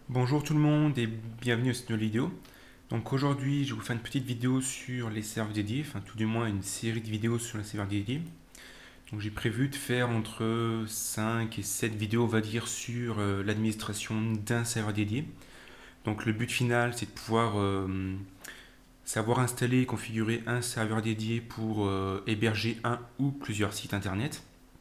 Bonjour tout le monde et bienvenue à cette nouvelle vidéo. Donc aujourd'hui je vais vous faire une petite vidéo sur les serveurs dédiés, enfin tout du moins une série de vidéos sur les serveurs dédiés. Donc j'ai prévu de faire entre 5 et 7 vidéos on va dire sur l'administration d'un serveur dédié. Donc le but final c'est de pouvoir savoir installer et configurer un serveur dédié pour héberger un ou plusieurs sites internet.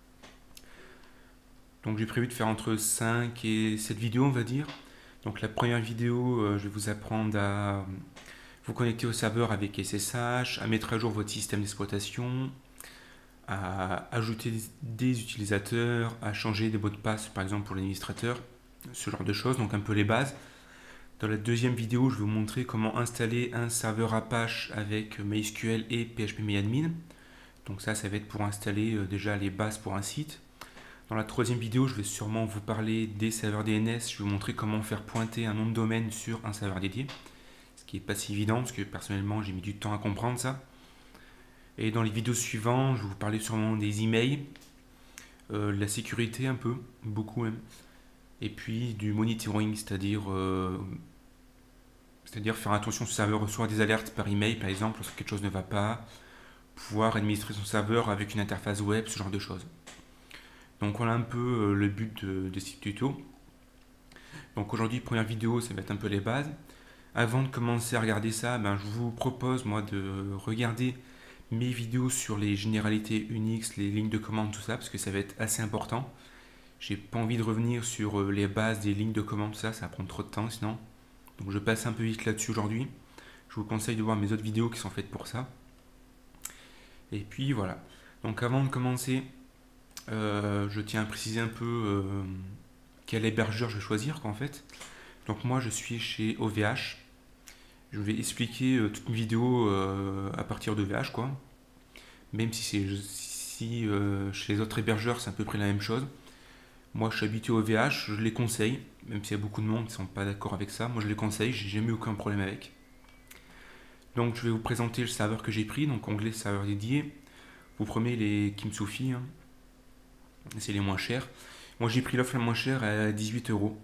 Donc j'ai prévu de faire entre 5 et 7 vidéos on va dire. Donc la première vidéo, je vais vous apprendre à vous connecter au serveur avec SSH, à mettre à jour votre système d'exploitation, à ajouter des utilisateurs, à changer des mots de passe par exemple pour l'administrateur, ce genre de choses, donc un peu les bases. Dans la deuxième vidéo, je vais vous montrer comment installer un serveur Apache avec MySQL et PHPMyAdmin. Donc ça va être pour installer déjà les bases pour un site. Dans la troisième vidéo, je vais sûrement vous parler des serveurs DNS. Je vais vous montrer comment faire pointer un nom de domaine sur un serveur dédié. Ce qui n'est pas si évident parce que personnellement j'ai mis du temps à comprendre ça. Et dans les vidéos suivantes, je vais vous parler sûrement des emails, de la sécurité un peu, beaucoup même. Et puis du monitoring, c'est-à-dire faire attention si le serveur reçoit des alertes par email par exemple lorsque quelque chose ne va pas, pouvoir administrer son serveur avec une interface web, ce genre de choses. Donc voilà un peu le but de ce tuto. Donc aujourd'hui, première vidéo, ça va être un peu les bases. Avant de commencer à regarder ça, je vous propose moi de regarder mes vidéos sur les généralités Unix, les lignes de commande, tout ça, parce que ça va être assez important. J'ai pas envie de revenir sur les bases des lignes de commande, tout ça, ça va prendre trop de temps sinon. Donc je passe un peu vite là-dessus aujourd'hui. Je vous conseille de voir mes autres vidéos qui sont faites pour ça. Et puis voilà. Donc avant de commencer, je tiens à préciser un peu quel hébergeur je vais choisir en fait. Donc moi je suis chez OVH. Je vais expliquer toute une vidéo à partir de OVH quoi. Même si chez les autres hébergeurs c'est à peu près la même chose. Moi je suis habitué au VH, je les conseille, même s'il y a beaucoup de monde qui ne sont pas d'accord avec ça. Moi je les conseille, j'ai jamais eu aucun problème avec. Donc je vais vous présenter le serveur que j'ai pris, donc onglet serveur dédié. Vous prenez les Kimsufi, hein. C'est les moins chers. Moi j'ai pris l'offre la moins chère à 18 euros,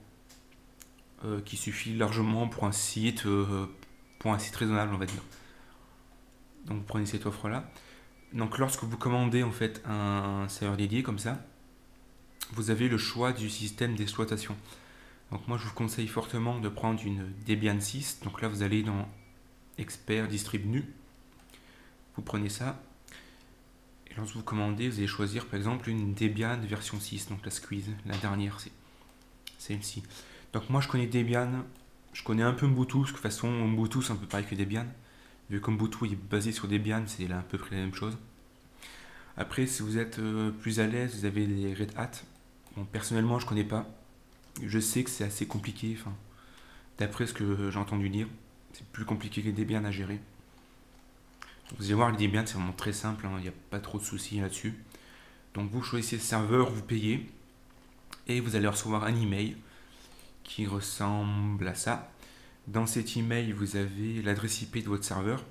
qui suffit largement pour un site raisonnable on va dire. Donc vous prenez cette offre là. Donc lorsque vous commandez en fait un serveur dédié comme ça, vous avez le choix du système d'exploitation. Donc moi je vous conseille fortement de prendre une Debian 6. Donc là vous allez dans Expert Distrib Nu. Vous prenez ça. Et lorsque vous commandez, vous allez choisir par exemple une Debian version 6. Donc la Squeeze, la dernière c'est celle-ci. Donc moi je connais Debian. Je connais un peu Ubuntu, parce que de toute façon Ubuntu c'est un peu pareil que Debian. Vu que Ubuntu est basé sur Debian, c'est là à peu près la même chose. Après si vous êtes plus à l'aise, vous avez les Red Hat. Bon, personnellement je connais pas. Je sais que c'est assez compliqué, enfin, d'après ce que j'ai entendu dire, c'est plus compliqué que les Debian à gérer. Vous allez voir, les Debian c'est vraiment très simple, il n'y a pas trop de soucis là-dessus. Donc vous choisissez le serveur, vous payez, et vous allez recevoir un email qui ressemble à ça. Dans cet email, vous avez l'adresse IP de votre serveur,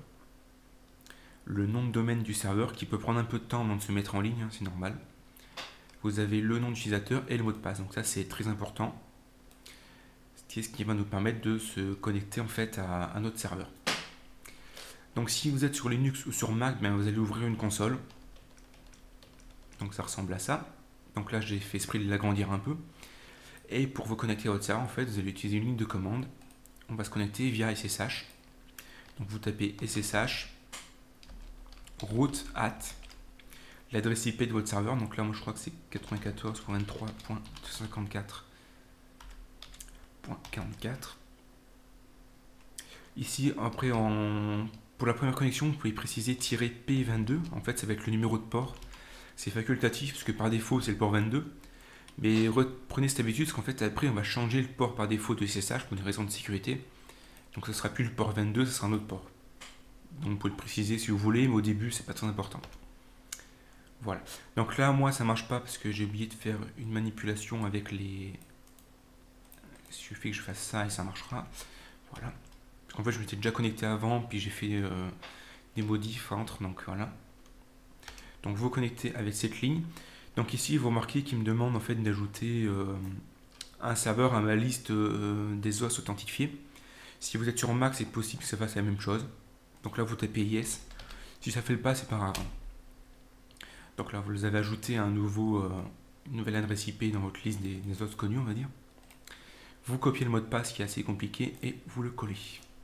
le nom de domaine du serveur qui peut prendre un peu de temps avant de se mettre en ligne, c'est normal. Vous avez le nom d'utilisateur et le mot de passe, donc ça c'est très important. C'est ce qui va nous permettre de se connecter en fait à notre serveur. Donc si vous êtes sur Linux ou sur Mac, vous allez ouvrir une console. Donc ça ressemble à ça. Donc là j'ai fait exprès de l'agrandir un peu. Et pour vous connecter à votre serveur, en fait, vous allez utiliser une ligne de commande. On va se connecter via SSH. Donc vous tapez SSH root at l'adresse IP de votre serveur. Donc là moi je crois que c'est 94.23.254.44. Ici, après, pour la première connexion, vous pouvez préciser "-p22". En fait, ça va être le numéro de port. C'est facultatif, parce que par défaut, c'est le port 22. Mais reprenez cette habitude, parce qu'en fait, après, on va changer le port par défaut de SSH pour des raisons de sécurité. Donc, ce ne sera plus le port 22, ce sera un autre port. Donc, vous pouvez le préciser si vous voulez, mais au début, c'est pas très important. Voilà. Donc là, moi, ça marche pas, parce que j'ai oublié de faire une manipulation avec les... Il suffit que je fasse ça et ça marchera. Voilà. En fait, je m'étais déjà connecté avant, puis j'ai fait des modifs entre, donc voilà. Donc vous connectez avec cette ligne. Donc ici, vous remarquez qu'il me demande en fait d'ajouter un serveur à ma liste des hosts authentifiés. Si vous êtes sur Mac, c'est possible que ça fasse la même chose. Donc là, vous tapez yes. Si ça ne fait pas, c'est pas grave. Donc là, vous avez ajouté une nouvelle adresse IP dans votre liste des hosts connus, on va dire. Vous copiez le mot de passe qui est assez compliqué et vous le collez.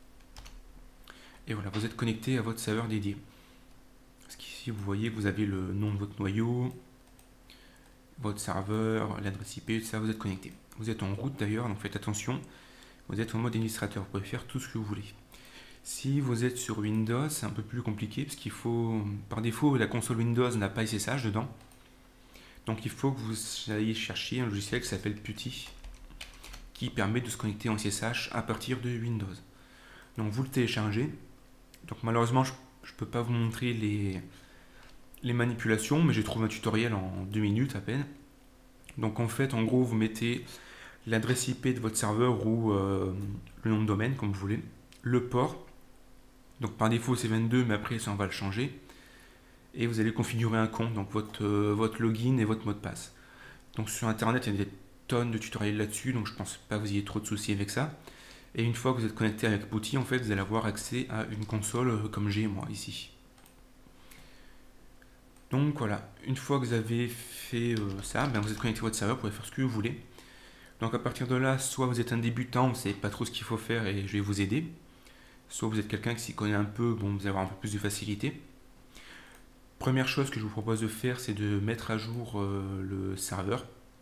Et voilà, vous êtes connecté à votre serveur dédié. Parce qu'ici, vous voyez que vous avez le nom de votre noyau, votre serveur, l'adresse IP, tout ça, vous êtes connecté. Vous êtes en route d'ailleurs, donc faites attention. Vous êtes en mode administrateur, vous pouvez faire tout ce que vous voulez. Si vous êtes sur Windows, c'est un peu plus compliqué parce qu'il faut, par défaut, la console Windows n'a pas SSH dedans. Donc il faut que vous alliez chercher un logiciel qui s'appelle PuTTY qui permet de se connecter en SSH à partir de Windows. Donc vous le téléchargez. Donc malheureusement, je ne peux pas vous montrer les manipulations, mais j'ai trouvé un tutoriel en 2 minutes à peine. Donc en fait, en gros, vous mettez l'adresse IP de votre serveur ou le nom de domaine, comme vous voulez, le port. Donc par défaut c'est 22, mais après ça on va le changer. Et vous allez configurer un compte, donc votre login et votre mot de passe. Donc sur internet il y a des tonnes de tutoriels là-dessus, donc je pense pas que vous ayez trop de soucis avec ça. Et une fois que vous êtes connecté avec PuTTY, en fait vous allez avoir accès à une console comme j'ai moi ici. Donc voilà, une fois que vous avez fait ça, vous êtes connecté à votre serveur, vous pouvez faire ce que vous voulez. Donc à partir de là, soit vous êtes un débutant, vous ne savez pas trop ce qu'il faut faire et je vais vous aider. Soit vous êtes quelqu'un qui s'y connaît un peu, bon, vous allez avoir un peu plus de facilité. Première chose que je vous propose de faire, c'est de mettre à jour le serveur.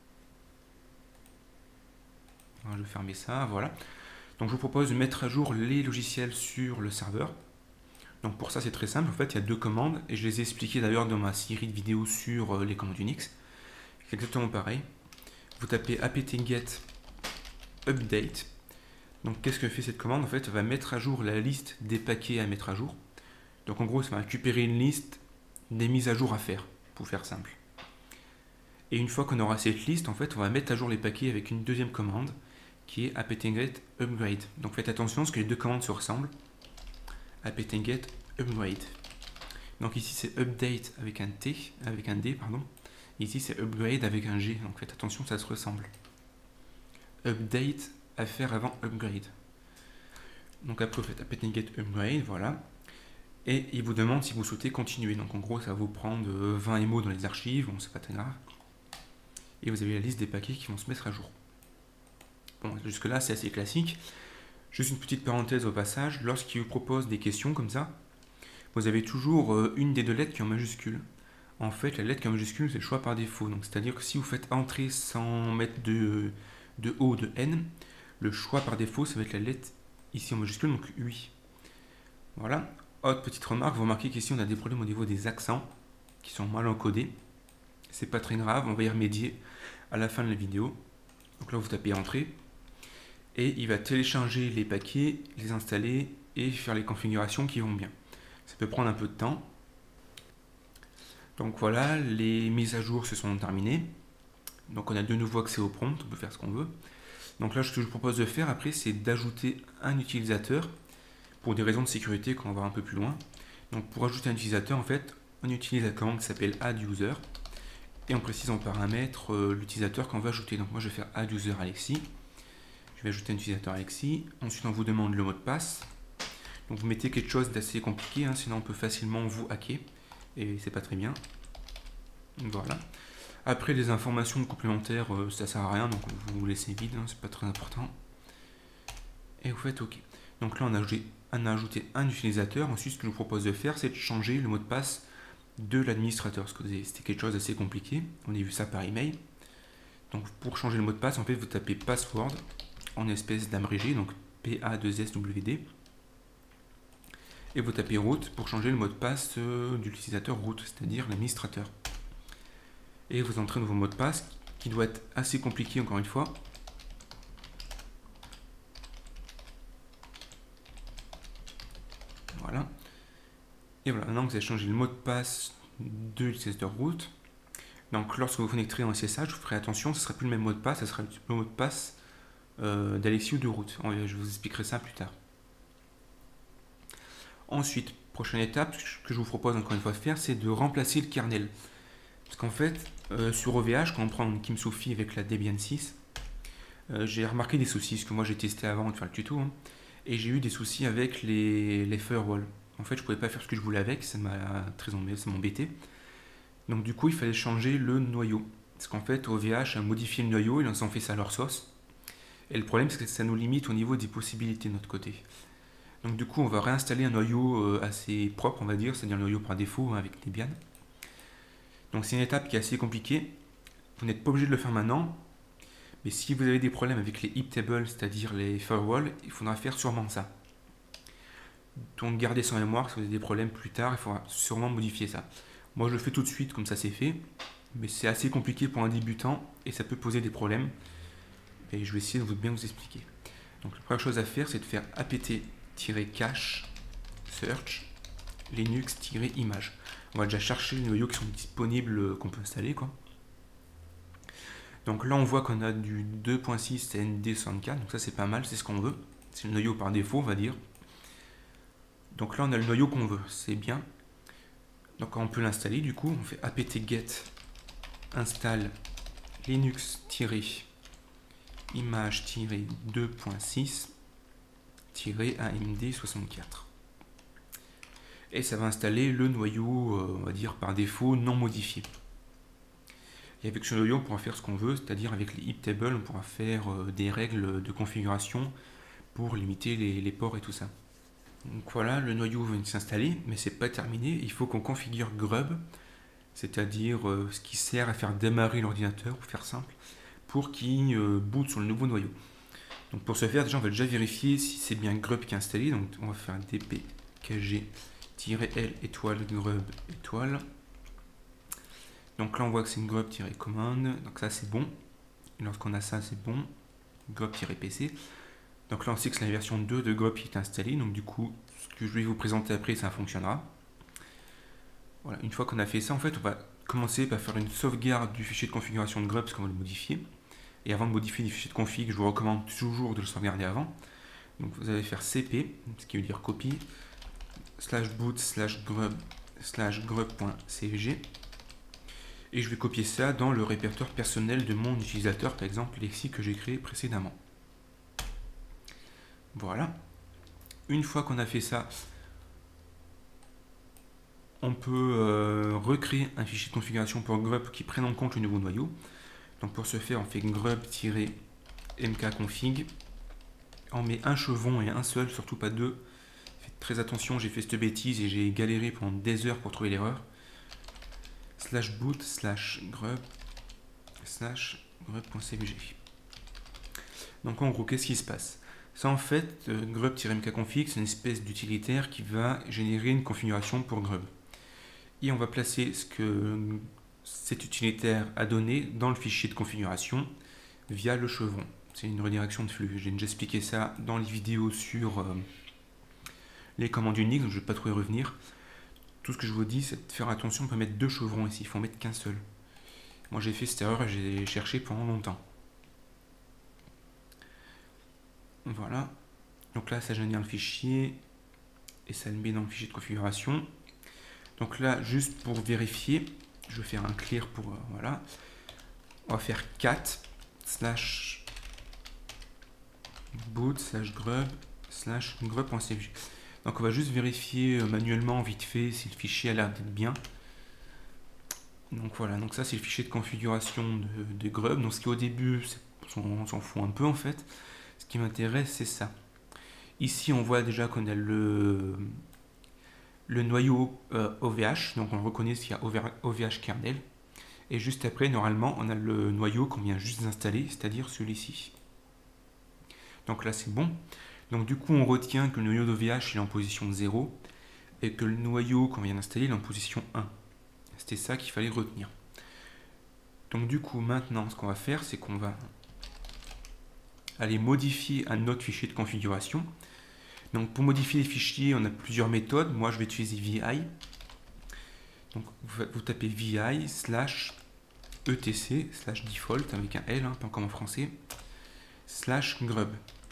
Alors, je vais fermer ça, voilà. Donc je vous propose de mettre à jour les logiciels sur le serveur. Donc pour ça c'est très simple, en fait il y a 2 commandes, et je les ai expliquées d'ailleurs dans ma série de vidéos sur les commandes Unix. C'est exactement pareil. Vous tapez apt-get update. Donc qu'est-ce que fait cette commande? En fait, elle va mettre à jour la liste des paquets à mettre à jour. Donc en gros, ça va récupérer une liste des mises à jour à faire, pour faire simple. Et une fois qu'on aura cette liste, en fait, on va mettre à jour les paquets avec une deuxième commande, qui est apt-get upgrade. Donc faites attention parce que les 2 commandes se ressemblent. Apt-get upgrade. Donc ici c'est update avec un T, avec un D, pardon. Ici c'est upgrade avec un G, donc faites attention, ça se ressemble. Update à faire avant upgrade. Donc après vous faites apt-get upgrade, voilà. Et il vous demande si vous souhaitez continuer. Donc en gros ça va vous prendre 20 MO dans les archives, bon c'est pas très grave. Et vous avez la liste des paquets qui vont se mettre à jour. Bon, jusque là c'est assez classique. Juste une petite parenthèse au passage, lorsqu'il vous propose des questions comme ça, vous avez toujours une des 2 lettres qui est en majuscule. En fait, la lettre qui est en majuscule, c'est le choix par défaut. Donc, c'est-à-dire que si vous faites entrer sans mettre de O, de N, le choix par défaut, ça va être la lettre ici en majuscule, donc UI. Voilà. Autre petite remarque, vous remarquez qu'ici, on a des problèmes au niveau des accents qui sont mal encodés. C'est pas très grave, on va y remédier à la fin de la vidéo. Donc là, vous tapez Entrée. Et il va télécharger les paquets, les installer et faire les configurations qui vont bien. Ça peut prendre un peu de temps. Donc voilà, les mises à jour se sont terminées. Donc on a de nouveau accès au prompt, on peut faire ce qu'on veut. Donc là, ce que je vous propose de faire après, c'est d'ajouter un utilisateur pour des raisons de sécurité qu'on va voir un peu plus loin. Donc pour ajouter un utilisateur, en fait, on utilise la commande qui s'appelle add-user et on précise en paramètre l'utilisateur qu'on va ajouter. Donc moi, je vais faire add-user Alexis. Je vais ajouter un utilisateur Alexis. Ensuite, on vous demande le mot de passe. Donc vous mettez quelque chose d'assez compliqué, sinon on peut facilement vous hacker. Et c'est pas très bien. Voilà. Après, les informations complémentaires, ça sert à rien, donc vous laissez vide, c'est pas très important. Et vous faites OK. Donc là, on a ajouté un utilisateur. Ensuite, ce que je vous propose de faire, c'est de changer le mot de passe de l'administrateur. Parce que c'était quelque chose d'assez compliqué. On a vu ça par email. Donc pour changer le mot de passe, en fait, vous tapez password en espèce d'abrégé, donc PA2SWD. Et vous tapez root pour changer le mot de passe de l'utilisateur root, c'est-à-dire l'administrateur. Et vous entrez dans vos mots de passe, qui doit être assez compliqué encore une fois. Voilà. Et voilà, maintenant que vous avez changé le mot de passe de l'utilisateur root, donc lorsque vous connecterez en SSH, vous ferez attention, ce ne sera plus le même mot de passe, ce sera le mot de passe d'Alexis ou de root. Je vous expliquerai ça plus tard. Ensuite, prochaine étape, ce que je vous propose encore une fois de faire, c'est de remplacer le kernel. Parce qu'en fait, sur OVH, quand on prend une Kim Sophie avec la Debian 6, J'ai remarqué des soucis, parce que moi j'ai testé avant de faire le tuto, hein, et j'ai eu des soucis avec les firewalls. En fait, je pouvais pas faire ce que je voulais avec, ça m'embêtait. Donc du coup, il fallait changer le noyau. Parce qu'en fait, OVH a modifié le noyau, ils ont fait ça à leur sauce. Et le problème, c'est que ça nous limite au niveau des possibilités de notre côté. Donc du coup, on va réinstaller un noyau assez propre, on va dire, c'est-à-dire un noyau par défaut, hein, avec Debian. Donc c'est une étape qui est assez compliquée. Vous n'êtes pas obligé de le faire maintenant. Mais si vous avez des problèmes avec les heap tables, c'est-à-dire les firewalls, il faudra faire sûrement ça. Donc gardez ça en mémoire, si vous avez des problèmes plus tard, il faudra sûrement modifier ça. Moi je le fais tout de suite, comme ça c'est fait. Mais c'est assez compliqué pour un débutant et ça peut poser des problèmes. Et je vais essayer de bien vous expliquer. Donc la première chose à faire, c'est de faire apt-cache search linux-image. On va déjà chercher les noyaux qui sont disponibles, qu'on peut installer, quoi. Donc là on voit qu'on a du 2.6 ND64, donc ça c'est pas mal, c'est ce qu'on veut. C'est le noyau par défaut, on va dire. Donc là on a le noyau qu'on veut, c'est bien. Donc on peut l'installer, du coup on fait apt-get install linux-image-2.6-amd64. Et ça va installer le noyau, on va dire par défaut, non modifié. Et avec ce noyau, on pourra faire ce qu'on veut, c'est-à-dire avec les heap tables, on pourra faire des règles de configuration pour limiter les ports et tout ça. Donc voilà, le noyau vient de s'installer, mais c'est pas terminé. Il faut qu'on configure grub, c'est-à-dire ce qui sert à faire démarrer l'ordinateur, pour faire simple, pour qu'il boot sur le nouveau noyau. Donc pour ce faire, déjà on va déjà vérifier si c'est bien grub qui est installé. Donc on va faire dpkg-l étoile grub étoile. Donc là on voit que c'est une grub-commande, donc ça c'est bon. Et lorsqu'on a ça c'est bon, grub-pc. Donc là on sait que c'est la version 2 de grub qui est installée, donc du coup ce que je vais vous présenter après ça fonctionnera. Voilà, une fois qu'on a fait ça, en fait on va commencer par faire une sauvegarde du fichier de configuration de grub parce qu'on va le modifier. Et avant de modifier les fichiers de config, je vous recommande toujours de le sauvegarder avant. Donc vous allez faire cp, ce qui veut dire copie, /boot /grub/grub.cfg. Et je vais copier ça dans le répertoire personnel de mon utilisateur, par exemple Lexi que j'ai créé précédemment. Voilà. Une fois qu'on a fait ça, on peut recréer un fichier de configuration pour grub qui prenne en compte le nouveau noyau. Donc pour ce faire, on fait grub-mkconfig. On met un chevron et un seul, surtout pas deux. Faites très attention, j'ai fait cette bêtise et j'ai galéré pendant des heures pour trouver l'erreur. /boot /grub/grub.cfg. Donc en gros, qu'est-ce qui se passe? Ça en fait, grub-mkconfig, c'est une espèce d'utilitaire qui va générer une configuration pour grub. Et on va placer ce que cet utilitaire a donné dans le fichier de configuration via le chevron. C'est une redirection de flux. J'ai déjà expliqué ça dans les vidéos sur les commandes Unix, donc je ne vais pas trop y revenir. Tout ce que je vous dis, c'est de faire attention, on peut mettre deux chevrons ici, il faut en mettre qu'un seul. Moi j'ai fait cette erreur et j'ai cherché pendant longtemps. Voilà. Donc là, ça génère le fichier et ça le met dans le fichier de configuration. Donc là, juste pour vérifier, je vais faire un clear pour... voilà. On va faire cat /boot /grub/grub.cfg. Donc on va juste vérifier manuellement, vite fait, si le fichier a l'air d'être bien. Donc voilà, donc ça c'est le fichier de configuration de grub. Donc ce qui au début, on s'en fout un peu en fait. Ce qui m'intéresse, c'est ça. Ici, on voit déjà qu'on a le noyau OVH, donc on reconnaît qu'il y a OVH kernel. Et juste après, normalement, on a le noyau qu'on vient juste d'installer, c'est-à-dire celui-ci. Donc là, c'est bon. Donc du coup, on retient que le noyau d'OVH est en position 0 et que le noyau qu'on vient d'installer est en position 1. C'était ça qu'il fallait retenir. Donc du coup, maintenant, ce qu'on va faire, c'est qu'on va aller modifier un autre fichier de configuration. Donc pour modifier les fichiers, on a plusieurs méthodes. Moi, je vais utiliser vi. Donc vous tapez vi /etc/default avec un L, hein, pas comme en français, /grub.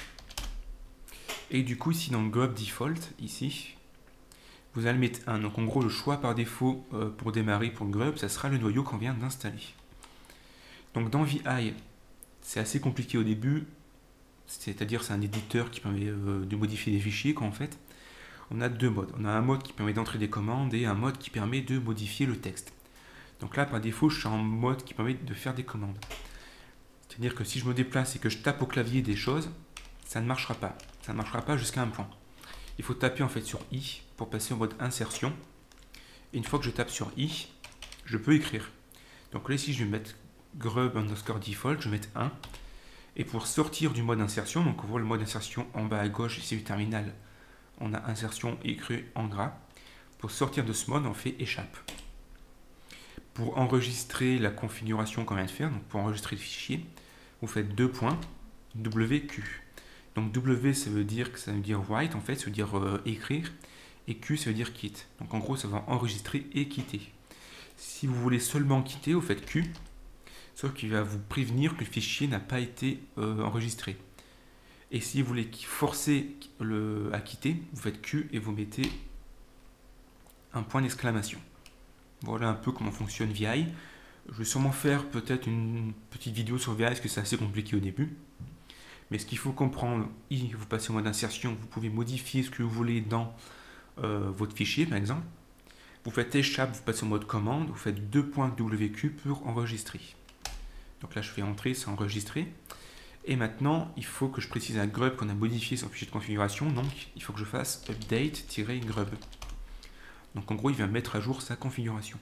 Et du coup, ici dans le grub default, ici, vous allez mettre 1. Donc en gros, le choix par défaut pour démarrer pour le grub, ça sera le noyau qu'on vient d'installer. Donc dans vi C'est assez compliqué au début, c'est-à-dire c'est un éditeur qui permet de modifier des fichiers en fait. On a deux modes. On a un mode qui permet d'entrer des commandes et un mode qui permet de modifier le texte. Donc là, par défaut, je suis en mode qui permet de faire des commandes. C'est-à-dire que si je me déplace et que je tape au clavier des choses, ça ne marchera pas. Ça ne marchera pas jusqu'à un point. Il faut taper en fait sur I pour passer en mode insertion. Et une fois que je tape sur I, je peux écrire. Donc là, ici, je vais mettre grub underscore default, je vais mettre 1. Et pour sortir du mode insertion, donc on voit le mode insertion en bas à gauche, ici du terminal, on a insertion écrit en gras. Pour sortir de ce mode, on fait échappe. Pour enregistrer la configuration qu'on vient de faire, donc pour enregistrer le fichier, vous faites 2 points, WQ. Donc W, ça veut dire write, en fait, ça veut dire écrire, et Q, ça veut dire quitte. Donc en gros, ça va enregistrer et quitter. Si vous voulez seulement quitter, vous faites Q, sauf qu'il va vous prévenir que le fichier n'a pas été enregistré. Et si vous voulez forcer à quitter, vous faites Q et vous mettez un point d'exclamation. Voilà un peu comment fonctionne VI. Je vais sûrement faire peut-être une petite vidéo sur VI parce que c'est assez compliqué au début. Mais ce qu'il faut comprendre, vous passez au mode insertion, vous pouvez modifier ce que vous voulez dans votre fichier par exemple. Vous faites échappe, vous passez au mode commande, vous faites 2 points WQ pour enregistrer. Donc là je fais entrer, c'est enregistrer. Et maintenant, il faut que je précise à grub qu'on a modifié son fichier de configuration, donc il faut que je fasse update-grub. Donc en gros, il va mettre à jour sa configuration.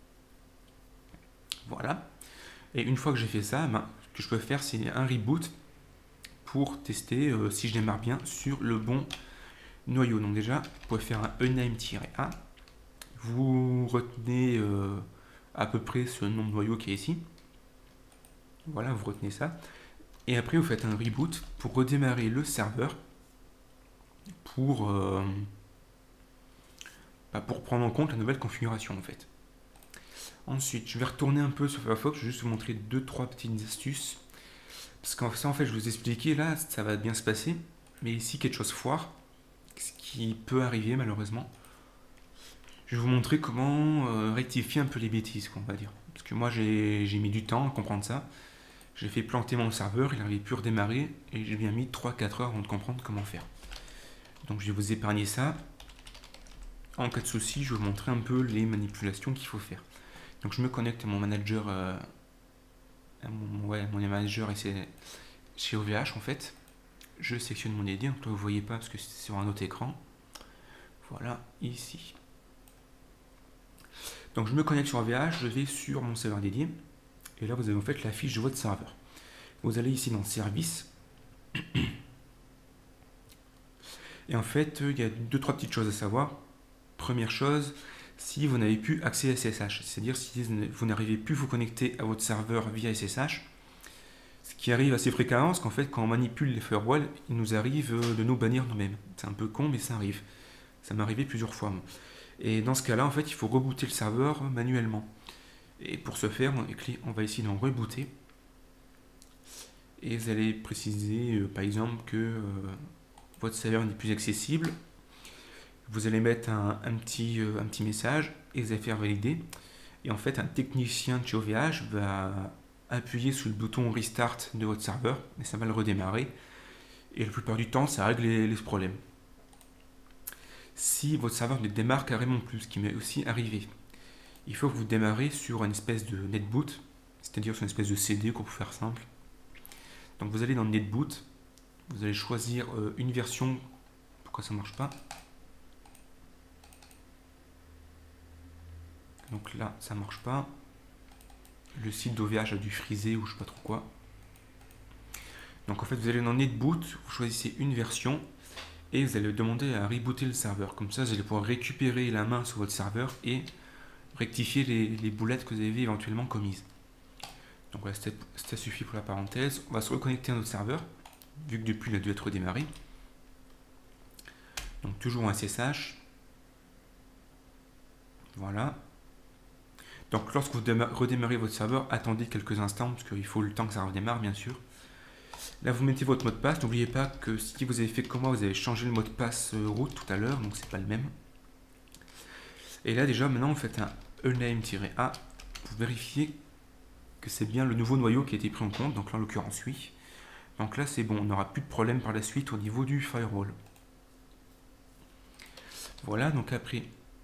Voilà. Et une fois que j'ai fait ça, ce que je peux faire, c'est un reboot pour tester si je démarre bien sur le bon noyau. Donc déjà, vous pouvez faire un uname-a. Vous retenez à peu près ce nom de noyau qui est ici. Voilà, vous retenez ça. Et après, vous faites un reboot pour redémarrer le serveur pour prendre en compte la nouvelle configuration en fait. Ensuite, je vais retourner un peu sur Firefox, je vais juste vous montrer 2-3 petites astuces. Parce qu'en ça, en fait, je vous expliquais, là, ça va bien se passer. Mais ici, quelque chose foire, ce qui peut arriver malheureusement. Je vais vous montrer comment rectifier un peu les bêtises, on va dire. Parce que moi, j'ai mis du temps à comprendre ça. J'ai fait planter mon serveur, il n'avait pu redémarrer et j'ai bien mis 3-4 heures avant de comprendre comment faire. Donc je vais vous épargner ça. En cas de souci, je vais vous montrer un peu les manipulations qu'il faut faire. Donc je me connecte à mon manager, mon manager et c'est chez OVH en fait. Je sélectionne mon ID, donc là vous ne voyez pas parce que c'est sur un autre écran. Voilà, ici. Donc je me connecte sur OVH, je vais sur mon serveur dédié. Et là, vous avez en fait la fiche de votre serveur. Vous allez ici dans Service. Et en fait, il y a 2-3 petites choses à savoir. Première chose, si vous n'avez plus accès à SSH, c'est-à-dire si vous n'arrivez plus à vous connecter à votre serveur via SSH, ce qui arrive assez fréquemment, c'est qu'en fait, quand on manipule les firewalls, il nous arrive de nous bannir nous-mêmes. C'est un peu con, mais ça arrive. Ça m'est arrivé plusieurs fois. Moi. Et dans ce cas-là, en fait, il faut rebooter le serveur manuellement. Et pour ce faire, on va essayer d'en rebooter. Et vous allez préciser, par exemple, que votre serveur n'est plus accessible. Vous allez mettre un petit message et vous allez faire valider. Et en fait, un technicien de chez OVH va appuyer sur le bouton Restart de votre serveur et ça va le redémarrer. Et la plupart du temps, ça règle les problèmes. Si votre serveur ne démarre carrément plus, ce qui m'est aussi arrivé, il faut que vous démarrez sur une espèce de netboot, c'est-à-dire sur une espèce de CD pour faire simple. Donc vous allez dans netboot, vous allez choisir une version. Pourquoi ça ne marche pas? Donc là, ça ne marche pas. Le site d'OVH a dû friser ou je ne sais pas trop quoi. Donc en fait, vous allez dans netboot, vous choisissez une version et vous allez demander à rebooter le serveur. Comme ça, vous allez pouvoir récupérer la main sur votre serveur et rectifier les boulettes que vous avez éventuellement commises. Donc voilà, ça suffit pour la parenthèse. On va se reconnecter à notre serveur, vu que depuis il a dû être redémarré. Donc toujours en SSH. Voilà. Donc lorsque vous redémarrez votre serveur, attendez quelques instants, parce qu'il faut le temps que ça redémarre bien sûr. Là vous mettez votre mot de passe. N'oubliez pas que si vous avez fait comme moi, vous avez changé le mot de passe root tout à l'heure, donc c'est pas le même. Et là déjà maintenant vous faites un uname-a pour vérifier que c'est bien le nouveau noyau qui a été pris en compte. Donc là, en l'occurrence, oui. Donc là, c'est bon, on n'aura plus de problème par la suite au niveau du firewall. Voilà, donc après,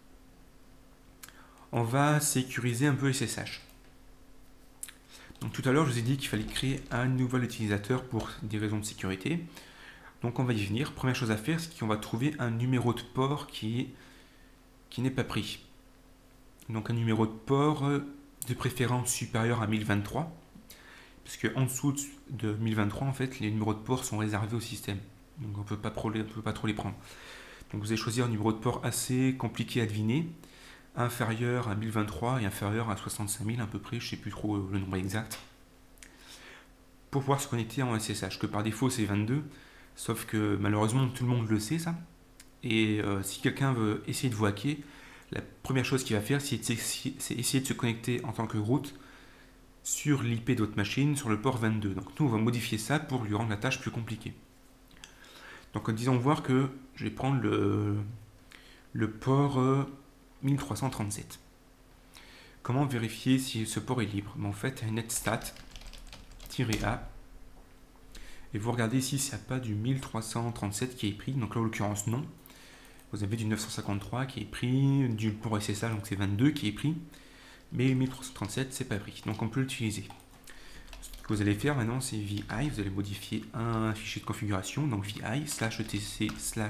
on va sécuriser un peu SSH. Donc tout à l'heure, je vous ai dit qu'il fallait créer un nouvel utilisateur pour des raisons de sécurité. Donc on va y venir. Première chose à faire, c'est qu'on va trouver un numéro de port qui n'est pas pris. Donc un numéro de port de préférence supérieur à 1023. Parce qu'en dessous de 1023, en fait, les numéros de port sont réservés au système. Donc on ne peut pas trop les prendre. Donc vous allez choisir un numéro de port assez compliqué à deviner, inférieur à 1023 et inférieur à 65 000 à peu près, je ne sais plus trop le nombre exact, pour pouvoir se connecter en SSH, que par défaut c'est 22, sauf que malheureusement tout le monde le sait ça, et si quelqu'un veut essayer de vous hacker, la première chose qu'il va faire c'est essayer de se connecter en tant que root sur l'IP de votre machine, sur le port 22. Donc nous on va modifier ça pour lui rendre la tâche plus compliquée. Donc disons voir que je vais prendre le port 1337. Comment vérifier si ce port est libre? En fait, netstat-a et vous regardez ici s'il n'y a pas du 1337 qui est pris. Donc là en l'occurrence non. Vous avez du 953 qui est pris, du port SSH donc c'est 22 qui est pris, mais 1337 c'est pas pris. Donc on peut l'utiliser. Ce que vous allez faire maintenant, c'est vi, vous allez modifier un fichier de configuration, donc vi /etc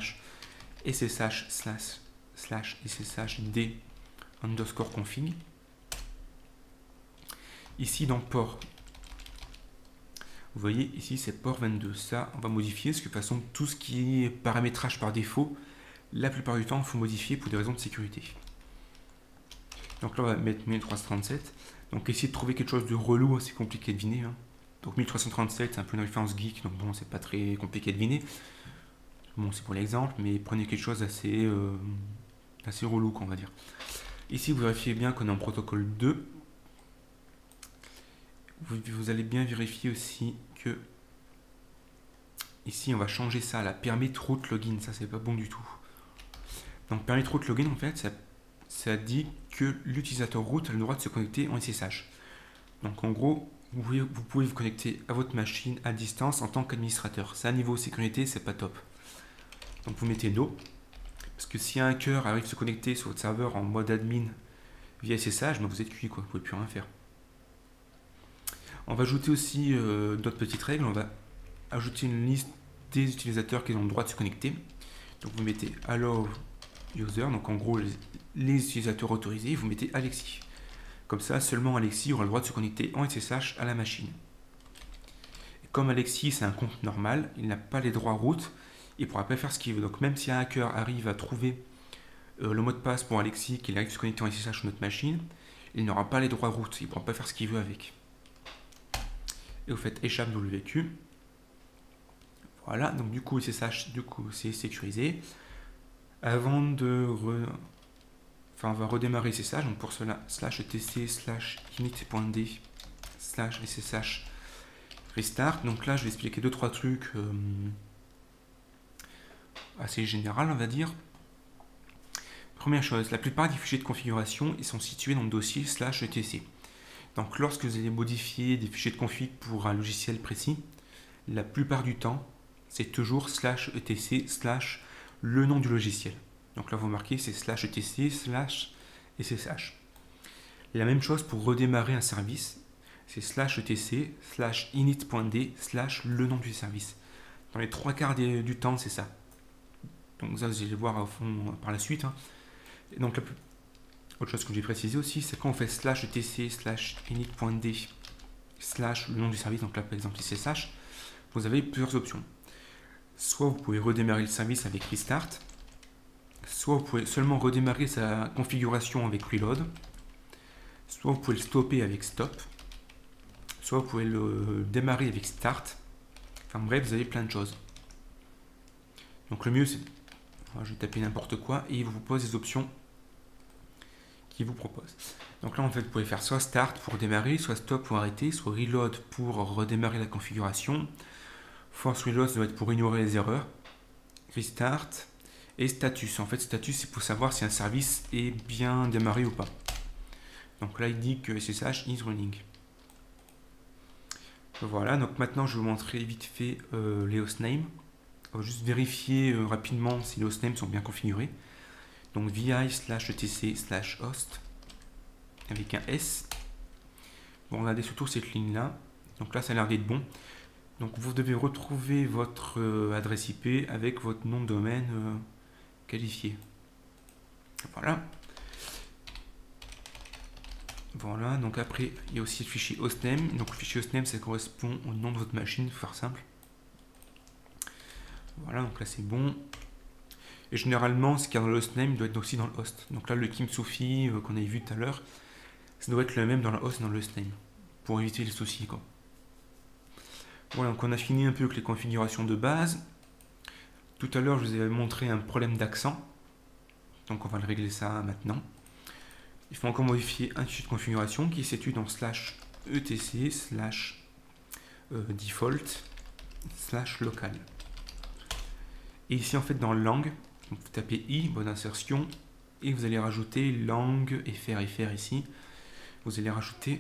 /sshd underscore config. Ici dans port, vous voyez ici c'est port 22. Ça, on va modifier parce que de toute façon, tout ce qui est paramétrage par défaut, la plupart du temps, il faut modifier pour des raisons de sécurité. Donc là, on va mettre 1337. Donc essayez de trouver quelque chose de relou, c'est compliqué à deviner. Hein. Donc 1337, c'est un peu une référence geek, donc bon, c'est pas très compliqué à deviner. Bon, c'est pour l'exemple, mais prenez quelque chose d'assez assez relou, on va dire. Ici, vous vérifiez bien qu'on est en protocole 2. Vous allez bien vérifier aussi que ici, on va changer ça à la permit root login. Ça, c'est pas bon du tout. Donc, permit root login, en fait, ça dit que l'utilisateur root a le droit de se connecter en SSH. Donc, en gros, vous pouvez vous connecter à votre machine à distance en tant qu'administrateur. Ça, niveau sécurité, c'est pas top. Donc, vous mettez no. Parce que si un hacker arrive à se connecter sur votre serveur en mode admin via SSH, ben vous êtes cuit, quoi. Vous pouvez plus rien faire. On va ajouter aussi d'autres petites règles. On va ajouter une liste des utilisateurs qui ont le droit de se connecter. Donc vous mettez allow user, donc en gros les utilisateurs autorisés, vous mettez Alexis. Comme ça, seulement Alexis aura le droit de se connecter en SSH à la machine. Et comme Alexis c'est un compte normal, il n'a pas les droits root, il ne pourra pas faire ce qu'il veut. Donc même si un hacker arrive à trouver le mot de passe pour Alexis, qu'il arrive à se connecter en SSH sur notre machine, il n'aura pas les droits root, il ne pourra pas faire ce qu'il veut avec. Et vous faites échappe WQ. Voilà, donc du coup SSH, c'est sécurisé. Avant de on va redémarrer SSH, donc pour cela /etc/init.d /ssh restart. Donc là je vais expliquer 2-3 trucs assez général, on va dire. Première chose, la plupart des fichiers de configuration ils sont situés dans le dossier /etc. Donc lorsque vous allez modifier des fichiers de config pour un logiciel précis, la plupart du temps, c'est toujours /etc/ le nom du logiciel. Donc là, vous marquez, c'est /etc/ssh. La même chose pour redémarrer un service, c'est /etc/init.d/ le nom du service. Dans les 3/4 du temps, c'est ça. Donc ça, vous allez voir au fond par la suite. Hein. Et donc, autre chose que j'ai précisé aussi, c'est quand on fait /etc/init.d/ le nom du service, donc là par exemple SSH, vous avez plusieurs options. Soit vous pouvez redémarrer le service avec restart, soit vous pouvez seulement redémarrer sa configuration avec reload, soit vous pouvez le stopper avec stop, soit vous pouvez le démarrer avec start. Enfin bref, vous avez plein de choses. Donc le mieux c'est, je vais taper n'importe quoi et il vous propose des options qui vous propose. Donc là en fait vous pouvez faire soit start pour démarrer, soit stop pour arrêter, soit reload pour redémarrer la configuration. Force reload ça doit être pour ignorer les erreurs. Restart et status. En fait status c'est pour savoir si un service est bien démarré ou pas. Donc là il dit que SSH is running. Voilà, donc maintenant je vais vous montrer vite fait les hostnames. On va juste vérifier rapidement si les hostnames sont bien configurés. Donc vi/etc/host avec un S. Bon, regardez surtout cette ligne là. Donc là ça a l'air d'être bon. Donc vous devez retrouver votre adresse IP avec votre nom de domaine qualifié. Voilà. Voilà, donc après il y a aussi le fichier hostname. Donc le fichier hostname ça correspond au nom de votre machine, pour faire simple. Voilà, donc là c'est bon. Et généralement ce qu'il y a dans le hostname doit être aussi dans le host. Donc là le Kimsufi qu'on avait vu tout à l'heure, ça doit être le même dans le host et dans le hostname. Pour éviter les soucis quoi. Voilà, donc on a fini un peu avec les configurations de base. Tout à l'heure je vous avais montré un problème d'accent. Donc on va le régler ça maintenant. Il faut encore modifier un fichier de configuration qui se situe dans /etc/default/local. Et ici en fait dans langue, vous tapez i, bonne insertion, et vous allez rajouter langue fr ici. Vous allez rajouter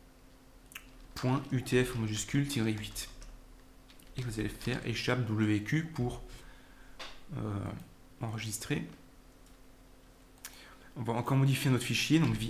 .utf en majuscule -8. Et vous allez faire échappe wq pour enregistrer. On va encore modifier notre fichier, donc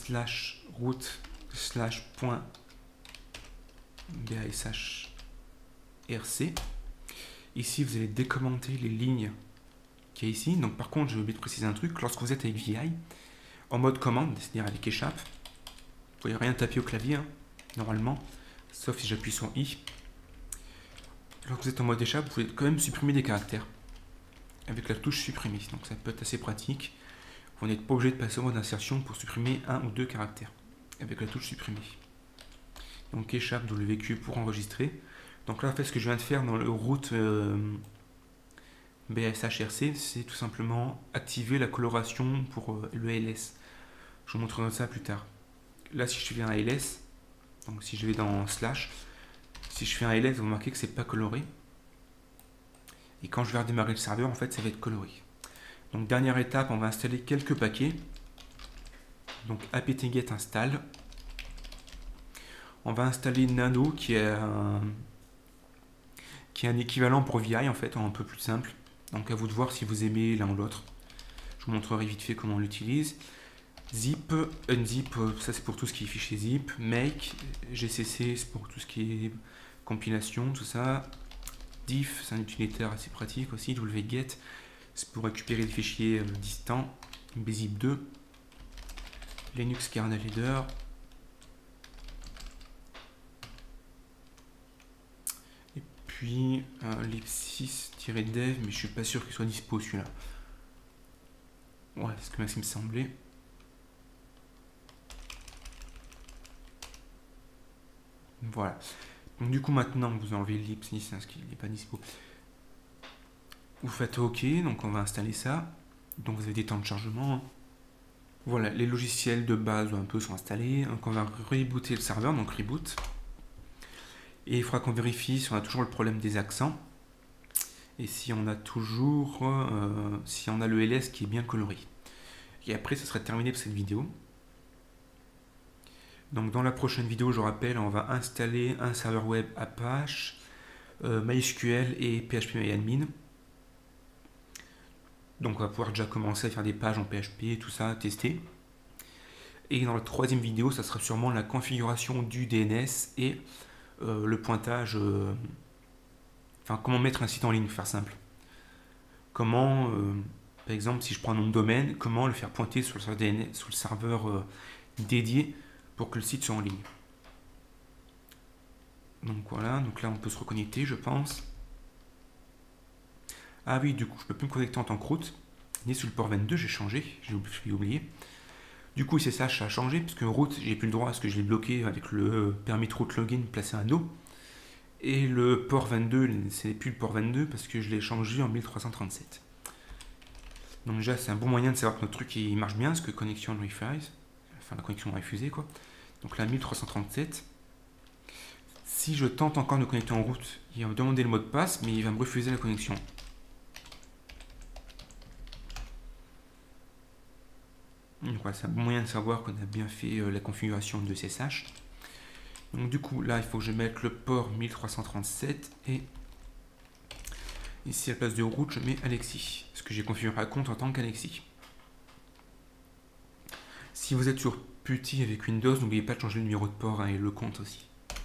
vi/root/.bashRC. Ici, vous allez décommenter les lignes qu'il y a ici. Donc, par contre, j'ai oublié de préciser un truc. Lorsque vous êtes avec VI, en mode commande, c'est-à-dire avec échappe, vous ne pouvez rien taper au clavier, hein, normalement, sauf si j'appuie sur I. Lorsque vous êtes en mode échappe, vous pouvez quand même supprimer des caractères avec la touche supprimer. Donc, ça peut être assez pratique. Vous n'êtes pas obligé de passer au mode insertion pour supprimer un ou deux caractères avec la touche supprimer. Donc échappe WQ pour enregistrer. Donc là en fait ce que je viens de faire dans le root BSHRC, c'est tout simplement activer la coloration pour le ALS. Je vous montrerai ça plus tard. Là si je fais un ALS, donc si je vais dans slash, si je fais un ALS, vous remarquez que c'est pas coloré. Et quand je vais redémarrer le serveur, en fait ça va être coloré. Donc dernière étape, on va installer quelques paquets. Donc apt-get install. On va installer Nano qui est un équivalent pour VI en fait, un peu plus simple. Donc à vous de voir si vous aimez l'un ou l'autre. Je vous montrerai vite fait comment on l'utilise. Zip, unzip, ça c'est pour tout ce qui est fichier zip. Make, gcc c'est pour tout ce qui est compilation, tout ça. Diff, c'est un utilitaire assez pratique aussi. Wget, c'est pour récupérer des fichiers distants. Bzip2, Linux kernel header. Et puis lib6-dev, mais je suis pas sûr qu'il soit dispo celui-là. Ouais, c'est ce que me semblait. Voilà. Donc du coup maintenant vous enlevez lib6 parce qu'il n'est pas dispo. Vous faites OK, donc on va installer ça. Donc vous avez des temps de chargement. Voilà, les logiciels de base un peu sont installés. Donc on va rebooter le serveur, donc reboot. Et il faudra qu'on vérifie si on a toujours le problème des accents. Et si on a toujours si on a le ls qui est bien coloré. Et après ce serait terminé pour cette vidéo. Donc dans la prochaine vidéo, je rappelle, on va installer un serveur web Apache, MySQL et PHPMyAdmin. Donc on va pouvoir déjà commencer à faire des pages en PHP, tout ça, tester. Et dans la troisième vidéo, ça sera sûrement la configuration du DNS et le pointage, enfin comment mettre un site en ligne, pour faire simple. Comment, par exemple, si je prends un nom de domaine, comment le faire pointer sur le serveur DNS, sur le serveur dédié pour que le site soit en ligne. Donc voilà, donc là on peut se reconnecter, je pense. Ah oui, du coup, je peux plus me connecter en tant que route. Ni sur le port 22, j'ai changé, j'ai oublié. Du coup, c'est ça, ça a changé, parce que route, j'ai plus le droit, parce que je l'ai bloqué avec le permis de route login placé à no. Et le port 22, c'est plus le port 22, parce que je l'ai changé en 1337. Donc déjà, c'est un bon moyen de savoir que notre truc il marche bien, parce que connexion refuse, enfin la connexion refusée quoi. Donc là, 1337. Si je tente encore de me connecter en route, il va me demander le mot de passe, mais il va me refuser la connexion. Donc voilà, c'est un bon moyen de savoir qu'on a bien fait la configuration de SSH. Donc du coup, là, il faut que je mette le port 1337 et ici, à la place de route, je mets Alexis, parce que j'ai configuré un compte en tant qu'Alexis. Si vous êtes sur PuTTY avec Windows, n'oubliez pas de changer le numéro de port et le compte aussi.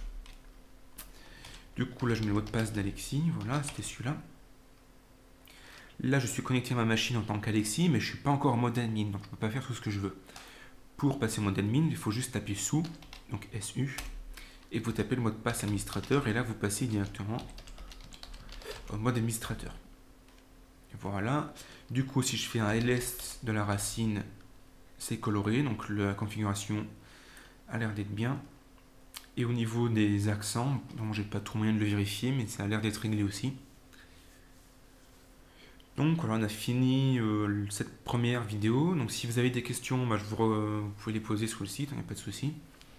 Du coup, là, je mets le mot de passe d'Alexis. Voilà, c'était celui-là. Là, je suis connecté à ma machine en tant qu'Alexis, mais je ne suis pas encore en mode admin, donc je ne peux pas faire tout ce que je veux. Pour passer en mode admin, il faut juste taper sous, donc SU, et vous tapez le mot de passe administrateur, et là, vous passez directement au mode administrateur. Voilà. Du coup, si je fais un ls de la racine, c'est coloré, donc la configuration a l'air d'être bien. Et au niveau des accents, bon, j'ai pas trop moyen de le vérifier, mais ça a l'air d'être réglé aussi. Donc voilà, on a fini cette première vidéo. Donc si vous avez des questions, bah, vous pouvez les poser sur le site, il n'y a pas de souci.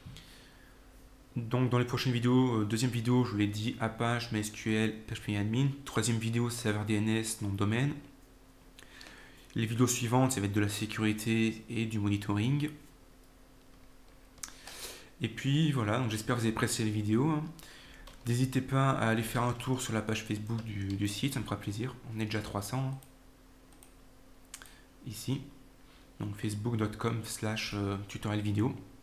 Donc dans les prochaines vidéos, deuxième vidéo, je vous l'ai dit, Apache, MySQL, PHP-Admin. Troisième vidéo, serveur DNS, nom de domaine. Les vidéos suivantes, ça va être de la sécurité et du monitoring. Et puis voilà, donc j'espère que vous avez apprécié les vidéos. N'hésitez pas à aller faire un tour sur la page Facebook du site, ça me fera plaisir. On est déjà 300. Ici. Donc facebook.com/tutoriel vidéo.